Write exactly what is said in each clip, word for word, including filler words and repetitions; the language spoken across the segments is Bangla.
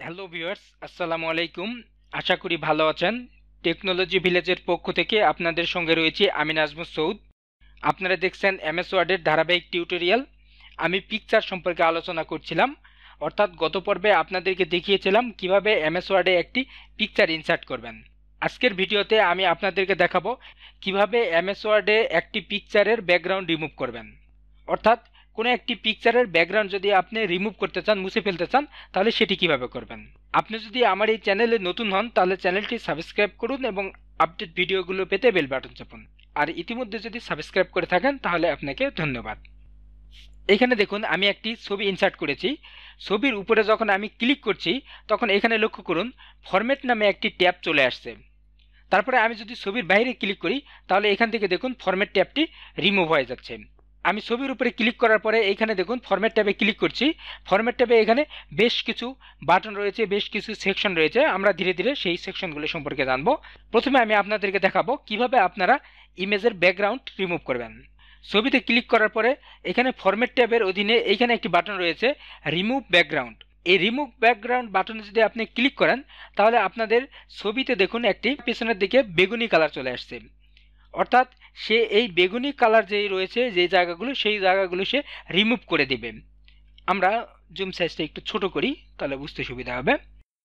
হ্যালো ভিউয়ার্স, আসসালামু আলাইকুম। আশা করি ভালো আছেন। টেকনোলজি ভিলেজের পক্ষ থেকে আপনাদের সঙ্গে রয়েছে আমি নাজমুস সৌদ। আপনারা দেখছেন এমএস ওয়ার্ডের ধারাবাহিক টিউটোরিয়াল। আমি পিকচার সম্পর্কে আলোচনা করছিলাম, অর্থাৎ গত পর্বে আপনাদেরকে দেখিয়েছিলাম কিভাবে এমএস ওয়ার্ডে একটি পিকচার ইনসার্ট করবেন। আজকের ভিডিওতে আমি আপনাদেরকে দেখাবো কিভাবে এমএস ওয়ার্ডে একটি পিকচারের ব্যাকগ্রাউন্ড রিমুভ করবেন। অর্থাৎ কোনো একটি পিকচারের ব্যাকগ্রাউন্ড যদি আপনি রিমুভ করতে চান, মুছে ফেলতে চান, তাহলে সেটি কিভাবে করবেন। আপনি যদি আমার এই চ্যানেলে নতুন হন তাহলে চ্যানেলটি সাবস্ক্রাইব করুন এবং আপডেট ভিডিওগুলো পেতে বেল বাটন চাপুন। আর ইতিমধ্যে যদি সাবস্ক্রাইব করে থাকেন তাহলে আপনাকে ধন্যবাদ। এখানে দেখুন আমি একটি ছবি ইনসার্ট করেছি। ছবির উপরে যখন আমি ক্লিক করছি তখন এখানে লক্ষ্য করুন ফরম্যাট নামে একটি ট্যাব চলে আসছে। তারপরে আমি যদি ছবির বাইরে ক্লিক করি তাহলে এখান থেকে দেখুন ফরম্যাট ট্যাবটি রিমুভ হয়ে যাচ্ছে। আমি ছবির উপরে ক্লিক করার পরে এইখানে দেখুন ফরম্যাট ট্যাবে ক্লিক করছি। ফরম্যাট ট্যাবে এখানে বেশ কিছু বাটন রয়েছে, বেশ কিছু সেকশন রয়েছে। আমরা ধীরে ধীরে সেই সেকশনগুলো সম্পর্কে জানবো। প্রথমে আমি আপনাদেরকে দেখাবো কিভাবে আপনারা ইমেজের ব্যাকগ্রাউন্ড রিমুভ করবেন। ছবিতে ক্লিক করার পরে এখানে ফরম্যাট ট্যাবের অধীনে এইখানে একটি বাটন রয়েছে রিমুভ ব্যাকগ্রাউন্ড। এই রিমুভ ব্যাকগ্রাউন্ড বাটনে যদি আপনি ক্লিক করেন তাহলে আপনাদের ছবিতে দেখুন একটি পেছনের দিকে বেগুনি কালার চলে আসছে। অর্থাৎ সে এই বেগুনি কালার যেই রয়েছে যে জায়গাগুলো, সেই জায়গাগুলো সে রিমুভ করে দিবে। আমরা জুম সাইজটা একটু ছোট করি তাহলে বুঝতে সুবিধা হবে।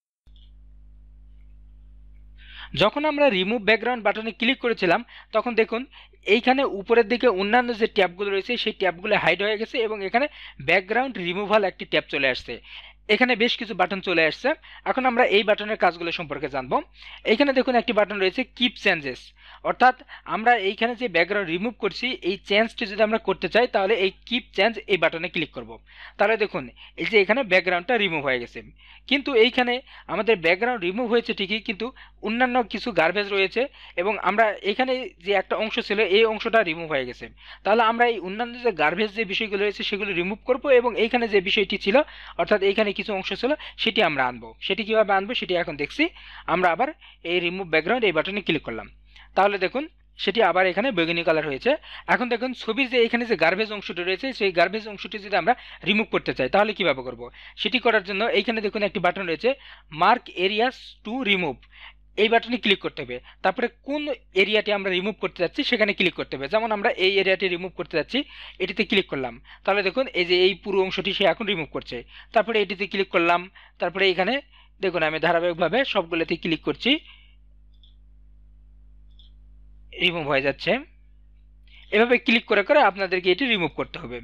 যখন আমরা রিমুভ ব্যাকগ্রাউন্ড বাটনে ক্লিক করেছিলাম তখন দেখুন এইখানে উপরের দিকে অন্যান্য যে ট্যাবগুলো রয়েছে সেই ট্যাবগুলো হাইড হয়ে গেছে এবং এখানে ব্যাকগ্রাউন্ড রিমুভাল একটি ট্যাব চলে আসছে। এখানে বেশ কিছু বাটন চলে আসছে। এখন আমরা এই বাটনের কাজগুলো সম্পর্কে জানবো। এইখানে দেখুন একটি বাটন রয়েছে কিপ চেঞ্জেস, অর্থাৎ আমরা এইখানে যে ব্যাকগ্রাউন্ড রিমুভ করছি এই চেঞ্জটি যদি আমরা করতে চাই তাহলে এই কিপ চেঞ্জ এই বাটনে ক্লিক করব। তাহলে দেখুন এই যে এখানে ব্যাকগ্রাউন্ডটা রিমুভ হয়ে গেছে। কিন্তু এইখানে আমাদের ব্যাকগ্রাউন্ড রিমুভ হয়েছে ঠিকই, কিন্তু অন্যান্য কিছু গার্বেজ রয়েছে এবং আমরা এখানে যে একটা অংশ ছিল এই অংশটা রিমুভ হয়ে গেছে। তাহলে আমরা এই অন্যান্য যে গার্বেজ যে বিষয়গুলো রয়েছে সেগুলো রিমুভ করব এবং এইখানে যে বিষয়টি ছিল অর্থাৎ এইখানে কিছু অংশ ছিল সেটি আমরা আনবো। সেটি কীভাবে আনবো সেটি এখন দেখছি। আমরা আবার এই রিমুভ ব্যাকগ্রাউন্ড এই বাটনে ক্লিক করলাম। তাহলে দেখুন সেটি আবার এখানে বেগুনি কালার হয়েছে। এখন দেখুন ছবির যে এখানে যে গার্বেজ অংশটি রয়েছে সেই গার্বেজ অংশটি যদি আমরা রিমুভ করতে চাই তাহলে কিভাবে করব। সেটি করার জন্য এইখানে দেখুন একটি বাটন রয়েছে মার্ক এরিয়াস টু রিমুভ, এই বাটনে ক্লিক করতে হবে। তারপরে কোন এরিয়াটি আমরা রিমুভ করতে যাচ্ছি সেখানে ক্লিক করতে হবে। যেমন আমরা এই এরিয়াটি রিমুভ করতে যাচ্ছি, এটিতে ক্লিক করলাম। তাহলে দেখুন এই যে এই পুরো অংশটি সে এখন রিমুভ করছে। তারপরে এটিতে ক্লিক করলাম। তারপরে এখানে দেখুন আমি ধারাবাহিকভাবে সবগুলোতে ক্লিক করছি, রিমুভ হয়ে যাচ্ছে। এভাবে ক্লিক করে করে আপনাদেরকে এটি রিমুভ করতে হবে।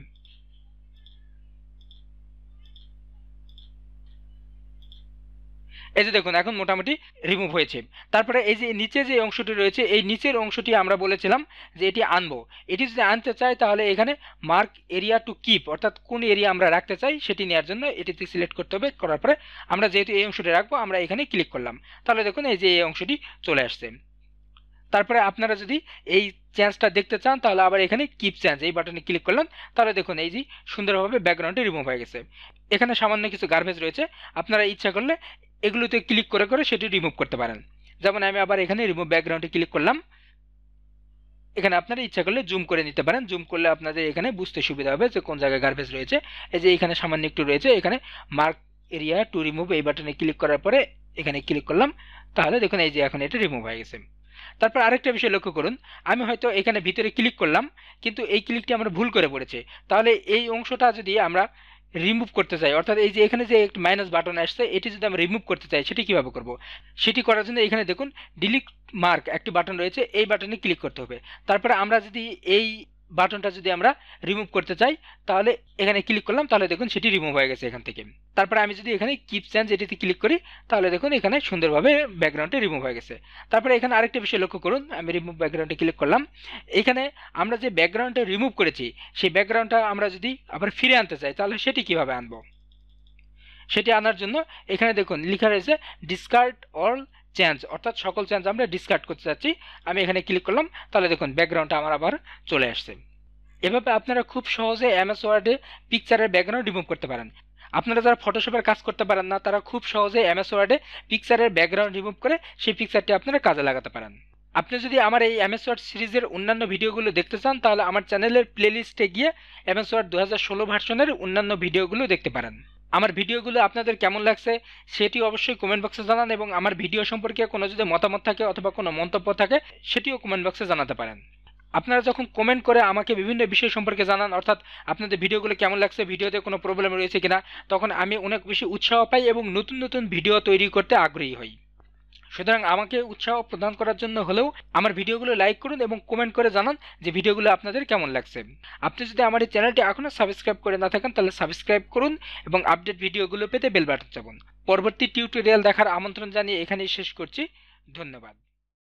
এই যে দেখুন এখন মোটামুটি রিমুভ হয়েছে। তারপরে এই যে নিচে যে অংশটি রয়েছে এই নিচের অংশটি আমরা বলেছিলাম যে এটি আনবো। এটি যদি আনতে চাই তাহলে এখানে মার্ক এরিয়া টু কিপ, অর্থাৎ কোন এরিয়া আমরা রাখতে চাই সেটি নেওয়ার জন্য এটিতে সিলেক্ট করতে হবে। করার পরে আমরা যেহেতু এই অংশটি রাখবো আমরা এখানে ক্লিক করলাম। তাহলে দেখুন এই যে এই অংশটি চলে আসছে। তারপরে আপনারা যদি এই চেঞ্জটা দেখতে চান তাহলে আবার এখানে কিপ চেঞ্জ এই বাটনে ক্লিক করলেন। তাহলে দেখুন এই যে সুন্দরভাবে ব্যাকগ্রাউন্ডটি রিমুভ হয়ে গেছে। এখানে সামান্য কিছু গার্বেজ রয়েছে, আপনারা ইচ্ছা করলে এগুলোতে ক্লিক করে করে সেটি রিমুভ করতে পারেন। যেমন আমি আবার এখানে রিমুভ ব্যাকগ্রাউন্ডে ক্লিক করলাম। এখানে আপনারা ইচ্ছা করলে জুম করে নিতে পারেন। জুম করলে আপনাদের এখানে বুঝতে সুবিধা হবে যে কোন জায়গায় গার্বেজ রয়েছে। এই যে এখানে সামান্য একটু রয়েছে, এখানে মার্ক এরিয়া টু রিমুভ এই বাটনে ক্লিক করার পরে এখানে ক্লিক করলাম। তাহলে দেখুন এই যে এখন এটা রিমুভ হয়ে গেছে। তারপর আরেকটা বিষয় লক্ষ্য করুন, আমি হয়তো এখানে ভিতরে ক্লিক করলাম কিন্তু এই ক্লিকটি আমরা ভুল করে পড়েছি। তাহলে এই অংশটা যদি আমরা রিমুভ করতে চাই, অর্থাৎ এই যে এখানে যে একটি মাইনাস বাটন আসছে এটি যদি আমরা রিমুভ করতে চাই সেটি কীভাবে করব। সেটি করার জন্য এখানে দেখুন ডিলিট মার্ক একটি বাটন রয়েছে, এই বাটনে ক্লিক করতে হবে। তারপরে আমরা যদি এই বাটনটা যদি আমরা রিমুভ করতে চাই তাহলে এখানে ক্লিক করলাম, তাহলে দেখুন সেটি রিমুভ হয়ে গেছে এখান থেকে। তারপরে আমি যদি এখানে কিপ চেঞ্জ এটিতে ক্লিক করি তাহলে দেখুন এখানে সুন্দরভাবে ব্যাকগ্রাউন্ডে রিমুভ হয়ে গেছে। তারপরে এখানে আরেকটা বিষয় লক্ষ্য করুন, আমি রিমুভ ব্যাকগ্রাউন্ডে ক্লিক করলাম। এখানে আমরা যে ব্যাকগ্রাউন্ডটা রিমুভ করেছি সেই ব্যাকগ্রাউন্ডটা আমরা যদি আবার ফিরে আনতে চাই তাহলে সেটি কিভাবে আনবো। সেটি আনার জন্য এখানে দেখুন লেখা রয়েছে ডিসকার্ড অল চেঞ্জ, অর্থাৎ সকল চেঞ্জ আমরা ডিসকার্ড করতে চাচ্ছি। আমি এখানে ক্লিক করলাম, তাহলে দেখুন ব্যাকগ্রাউন্ডটা আমার আবার চলে আসছে। এভাবে আপনারা খুব সহজে এমএস ওয়ার্ডে পিকচারের ব্যাকগ্রাউন্ড রিমুভ করতে পারেন। আপনারা যারা ফটোশপের কাজ করতে পারেন না তারা খুব সহজে এমএস ওয়ার্ডে পিকচারের ব্যাকগ্রাউন্ড রিমুভ করে সেই পিকচারটি আপনারা কাজে লাগাতে পারেন। আপনি যদি আমার এই এমএস ওয়ার্ড সিরিজের অন্যান্য ভিডিওগুলো দেখতে চান তাহলে আমার চ্যানেলের প্লেলিস্টে গিয়ে এমএস ওয়ার্ড দু হাজার ষোলো ভার্সনের অন্যান্য ভিডিওগুলো দেখতে পারেন। আমার ভিডিওগুলো আপনাদের কেমন লাগছে সেটি অবশ্যই কমেন্ট বক্সে জানান, এবং আমার ভিডিও সম্পর্কে কোনো যদি মতামত থাকে অথবা কোনো মন্তব্য থাকে সেটিও কমেন্ট বক্সে জানাতে পারেন। আপনারা যখন কমেন্ট করে আমাকে বিভিন্ন বিষয় সম্পর্কে জানান, অর্থাৎ আপনাদের ভিডিওগুলো কেমন লাগছে, ভিডিওতে কোনো প্রবলেম রয়েছে কিনা, তখন আমি অনেক বেশি উৎসাহ পাই এবং নতুন নতুন ভিডিও তৈরি করতে আগ্রহী হই। সুতরাং আমাকে উৎসাহ প্রদান করার জন্য হলেও আমার ভিডিওগুলো লাইক করুন এবং কমেন্ট করে জানান যে ভিডিওগুলো আপনাদের কেমন লাগছে। আপনি যদি আমার এই চ্যানেলটি এখনও সাবস্ক্রাইব করে না থাকেন তাহলে সাবস্ক্রাইব করুন এবং আপডেট ভিডিওগুলো পেতে বেল বাটন চাপুন। পরবর্তী টিউটোরিয়াল দেখার আমন্ত্রণ জানিয়ে এখানেই শেষ করছি। ধন্যবাদ।